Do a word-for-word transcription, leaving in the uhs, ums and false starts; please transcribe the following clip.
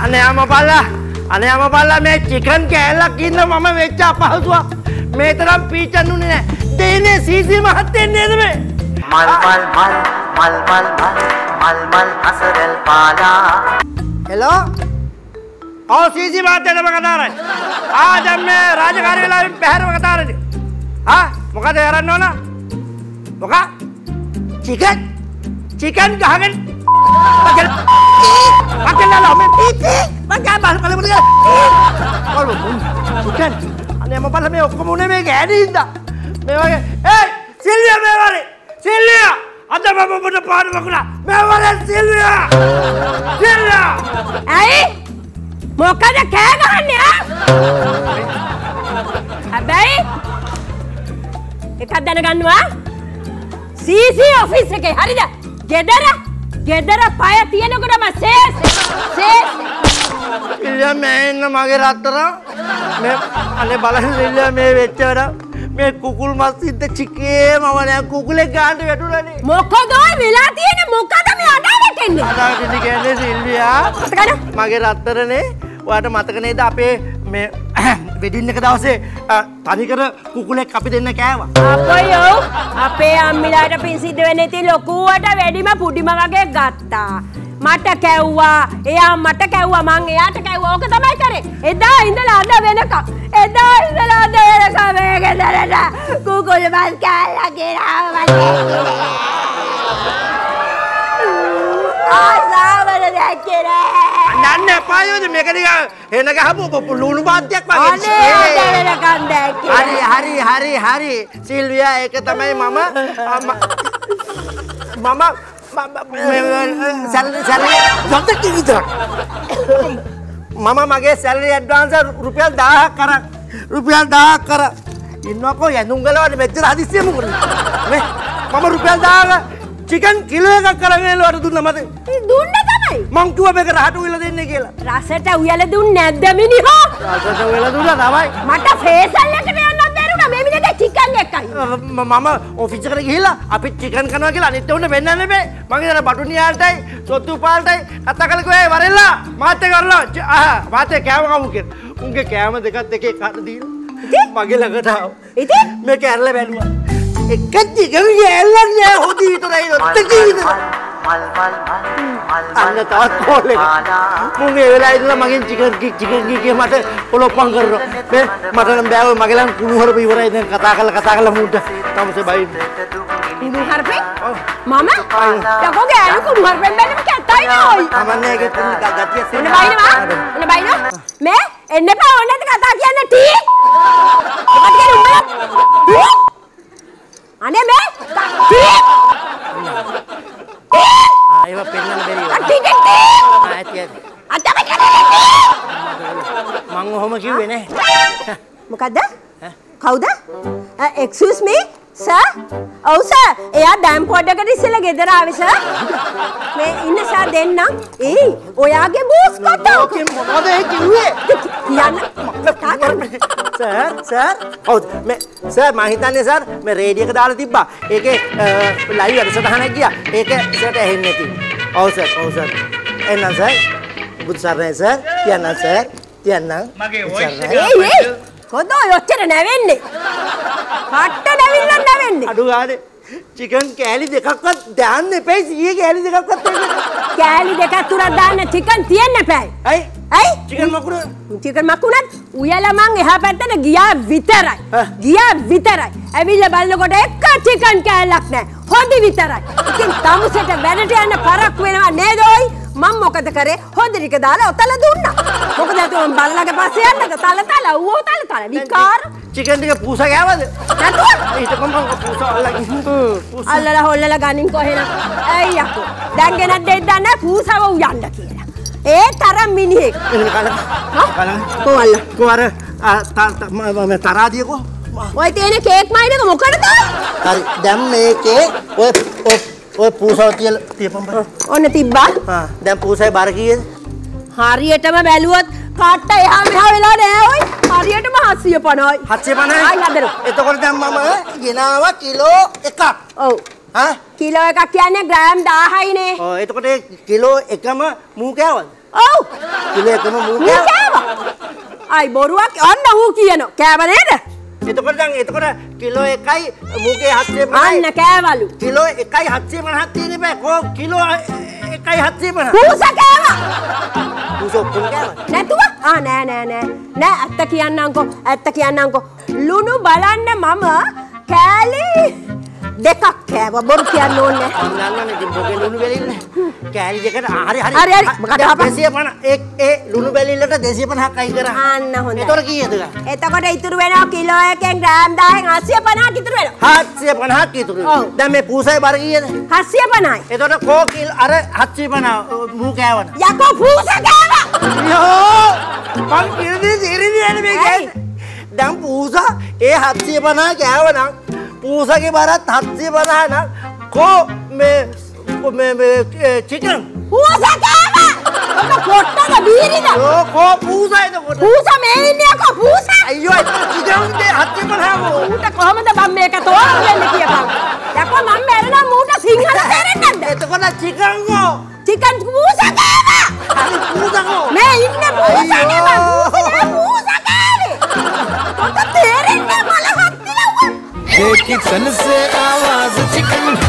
අනේ අම්මපල්ලා අනේ අම්මපල්ලා මේ චිකන් කෑල්ලක් ඉන්න මම වෙච්ච අපහසුවක් මේ තරම් පීචන්නුනේ නෑ දෙන්නේ සීසී මහත්තයා නේද මේ මල් මල් මල් මල් මල් මල් මල් අසරල් පාලා හෙලෝ ඔව් සීසී මහත්තයාට මම කතා කරන්නේ ආ දැන් මේ රාජකාරී වෙලාවෙන් පැහැරම කතා කරන්නේ ආ මොකද කරන්න ඕන මොකක් චිකන් චිකන් ගහගෙන මගල මගලලා මේ පීටි මගා බල බල බල කොල්ල චිකන් අනේ මම බලලා මේ ඔක්කොම උනේ මේ ගෑණි හින්දා මේ වගේ ඒ සිල්වියා මේ වගේ සිල්වියා අද මම ඔබට පාඩම කළා මේ වගේ සිල්වියා සිල්වියා ඇයි මොකද කෑ ගහන්නේ ආ හැබැයි එකක් දැනගන්නවා සීසී ඔෆිස් එකේ හරිද ගෙදර ගෙදර පය තියෙනකොටම සේස් සේස් ඉල්ලියා මේ ඉන්න මගේ රත්තරන් මේ අනේ බලන්න ඉල්ලියා මේ වෙච්චවර මේ කුකුල් මස් සිද්ද චිකේ මම නෑ කුකුලේ ගාන්න වැටුණානේ මොකද ඔය වෙලා තියෙන්නේ මොකද මේ අඩාවටෙන්නේ අඩාවටෙන්නේ කියන්නේ ඉල්ලියා මතකද මගේ රත්තරනේ ඔයාලට මතක නේද අපේ මේ වෙඩින් එක දවසේ තනිකර කුකුලෙක් අපි දෙන්න කෑවා අපයෝ අපේ අම්මිලාට පින් සිද්ධ වෙන්නේ ඉතින් ලොකුවට වැඩිම පුඩිම වගේ ගත්තා මට කැව්වා එයා මට කැව්වා මං එයාට කැව්වා ඕක තමයි කරේ එදා ඉඳලා අද වෙනකම් එදා ඉඳලා අද වෙනකම් මේ ගෙදරට කුකුල් මස් කෑල්ලා ගෙනාවා ආසාවල දැක්කේ නන්න පායෝද මේක නිකන් එන ගහපු ලුණු පාත්‍යක් වගේ අනේ අද වෙනකම් දැක්කේ හරි හරි හරි හරි සිල්වියා ඒක තමයි මම මම සැලරි සැලරි සම්පත් විතර මම මගේ සැලරි ඇඩ්වාන්ස් රුපියල් දහයක් කරා රුපියල් දහයක් කරා ඉන්නකෝ යනුම් ගලවන්නේ මෙච්චර හදිස්සියෙ මොකද මේ මම රුපියල් දහයක චිකන් කිලෝ එකක් කරගෙන එලුවට දුන්නා මට දුන්න තමයි මං කිව්වා මේක රහට උයලා දෙන්න කියලා රසට උයලා දුන්නේ නැද්ද මිනිහා රසට උයලා දුන්නා තමයි මට ෆේසල් එකට යන්නත් බැරුණා මේ මිනිහට චිකන් එකයි මම ඔෆිස් එකට ගිහිල්ලා අපි චිකන් කනවා කියලා අනිත් උන්ට වෙන්නන්නේ මේ මං ඉතන බටුනියාටයි සොත්තු පාල්ටයි කතා කරලා කිව්වා ඒ වරෙල්ලා මාත් එක්ක කරලා ආ මාත් එක්ක කෑම කමු කියලා උන්ගේ කෑම දෙකත් එකේ කට දීලා මගේ ළඟට ආව ඉතින් මේක ඇරලා බැලුවා එක චිකන් කෑල්ලක් නෑ හොදි විතරයි ඔත්තකී විතර මල් මල් මල් අන්න තවත් කෝල් එක මුන් ඒ වෙලාවේ ඉඳලා මගෙන් චිකන් චිකන් කිය මට පොලොප්පම් කරනවා මේ මට නම් බෑව මගේ ලං කුණු හරප ඉවරයි දැන් කතා කරලා කතා කරලා මුඩ තමසේ බයි කුණු හරපේ මම යකෝ ගෑනු කුණු හරපෙන් බැලුම කැතයි නෝයි තමන්නේ ඒකේ තුන් ගතිය එන්න බයිනවා එන්න බයිනවා මේ එන්න එපා ඕනේ නැති කතා කියන්න ටී මොකද කියන්නේ උඹලා අනේ මේ ටී ආ ඒව පෙන්නන්න බැරි ටී ටී ආ ඇති ඇති අතම කියන්නේ මං ඔහොම කිව්වේ නෑ මොකද්ද කවුද එක්ස්කියුස් මී සර් ඔව් සර් එයා ඩෑම් පොඩ්ඩකට ඉස්සෙල්ලා ගෙදර ආවේ සර් මේ ඉන්න සර් දෙන්නම් ඒ ඔයාගේ බූස් කොට ඕකේ මොකද ඒ කිව්වේ කියන්න සර් සර් ඔව් මේ සර් මම හිතන්නේ සර් මේ රේඩියෝ එක දාලා තිබ්බා ඒකේ ලයිව් වැඩසටහනක් ගියා ඒක සර්ට ඇහෙන්නේ නැති ඔව් සර් ඔව් සර් එන්න සර් බුදු සර් සර් කියන්න සර් කියන්න මගේ වොයිස් එක ඒ ඒ කොහොද ඔච්චර නැවෙන්නේ කට්ට නැවිල්ල නැවෙන්නේ අඩු ගානේ චිකන් කෑලි දෙකක්වත් දාන්න එපයි සීයේ කෑලි දෙකක්වත් කෑලි දෙකක් තුනක් දාන්න චිකන් තියන්න එපයි ඇයි ඇයි චිකන් මකුණ චිකන් මකුණත් උයලා මං එහා පැත්තට ගියා විතරයි ගියා විතරයි ඇවිල්ලා බලනකොට එක චිකන් කෑල්ලක් නැහැ හොදි විතරයි ඉතින් තමුසෙට වැඩට යන්න පරක් වෙනවා නේද ඔයි මම මොකද කරේ හොඳ ටික දාලා ඔතල දුන්නා මොකද අතෝම් බල්ලගේ පස්සේ යන්නද තල තල ඌ තල තල විකාර චිකන් ටික පූසා ගෑවද නැතුව ඊට කොම්ම පූසා අල්ලගෙන පූසා අල්ලලා හොල්ලලා ගනින් කොහෙන ඇයි යකෝ දැන් ගෙනත් දෙන්න නැහැ පූසාව උ යන්න කියලා ඒ තරම් මිනිහෙක් එන්න කලක කලක කොල්ල කොහර මම තරාදියකෝ ඔය තියෙන කේක් මයින් එක මොකටද හරි දැන් මේකේ ඔය ඔය පූසාව තියලා තියපන් බා ඔන්න තිබ්බා හා දැන් පූසාවේ බර කීයද හරියටම බැලුවොත් කාට්ට එහා මෙහා වෙලා නෑ ඔයි හරියටම හත්සිය පනවයි හත්සිය පනවයි ආයි හදරු එතකොට දැන් මම ගෙනාවා කිලෝ එකක් ඔව් හා කිලෝ එකක් කියන්නේ ග්‍රෑම් දහයයිනේ ඔව් එතකොට කිලෝ එකම මූ කෑවද ඔව්. කිලෝ එකම මූ මූ කෑවා. අයි බොරුවක් අන්න ඌ කියනවා. කෑව නේද? එතකොට දැන් එතකොට කිලෝ එකයි මූගේ හත්සිය පනහයි. අන්න කෑවලු. කිලෝ එකයි හත්සිය පනහක් තියෙන බෑ. කො කිලෝ එකයි හත්සිය පනහ. පූස කෑවා. පූස ඔක්කොම කෑවා. නැතුව? ආ නෑ නෑ නෑ. නෑ ඇත්ත කියන්නම්කෝ. ඇත්ත කියන්නම්කෝ. ලුණු බලන්න මම කෑලි දෙකක් කෑවා. බොරු කියන්න ඕනේ නෑ. නංගනේ ඉතින් බොගේ ලුණු බැලිල්ල. කෑලි දෙකට හරි හරි. හරි හරි. මොකද ආපහු දෙසිය පනහ ඒ ඒ ලුණු බැලිල්ලට දෙසිය පනහක් අයින් කරා. අන්න හොඳයි. එතකොට කීයද? එතකොට ඉතුරු වෙනවා කිලෝ එකෙන් ග්‍රෑම් දහයෙන් හත්සිය පනහක් ඉතුරු වෙනවා. හත්සිය පනහක් ඉතුරු. ඔව්. දැන් මේ පූසයි බර කීයද? හත්සිය පනහයි. එතකොට කෝ කිල් අර හත්සිය පනහ මූ කෑවන. යකෝ පූස කෑවා. යෝ මං කිරදී සිරිදී යන්නේ මේ කෑවේ. දැන් පූස ඒ හත්සිය පනහ කෑවනම් පූසගේ බරත් හත්සිය පනහ නම් කෝ මේ මේ මේ චිකන් පූස කෑවා. ඔක පොට්ටද බීරිද? යෝ කෝ පූස එතකොට. පූස මේ ඉන්නේ යකෝ පූස. අයියෝ චිකන් දෙ හත්සිය පනහ මෝ. ඌට කොහමද මම මේක තෝරන්නේ කියපන්. යකෝ මම මැරෙනවා මූට සිංහල තේරෙන්නේ නැද්ද? එතකොට චිකන් කෝ චිකන් පූස කෑවා. හරි පූස කෝ. මේ ඉන්නේ පූස නේ මම පූස නේ පූස කෑවේ. ඔක තේරෙන්නේ මල හත්තිලව්ව. देखी सन से आवाज चिकन